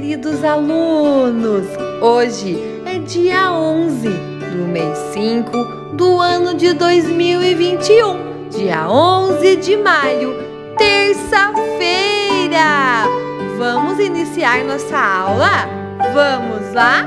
queridos alunos! Hoje é dia 11 do mês 5 do ano de 2021, dia 11 de maio, terça-feira! Vamos iniciar nossa aula? Vamos lá?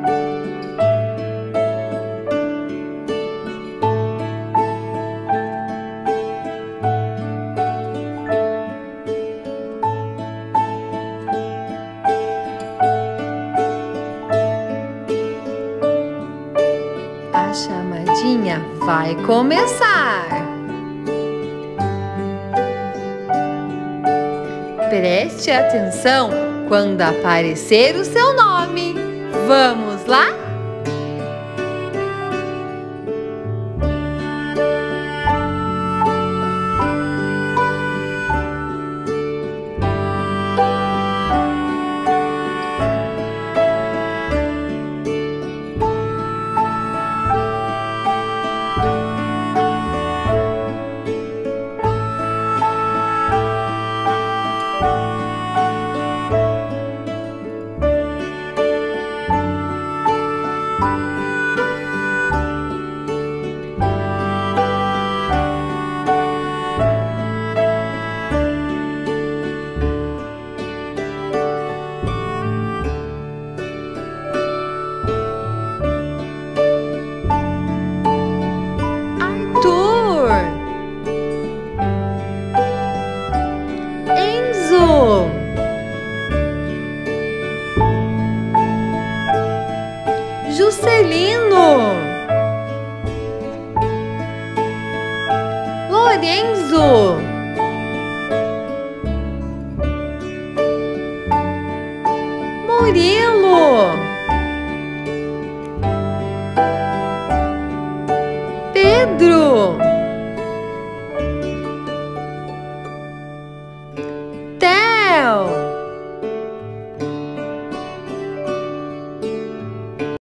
A chamadinha vai começar. Preste atenção quando aparecer o seu nome. Vamos lá? Juscelino, Lorenzo, Murilo, Pedro, Theo,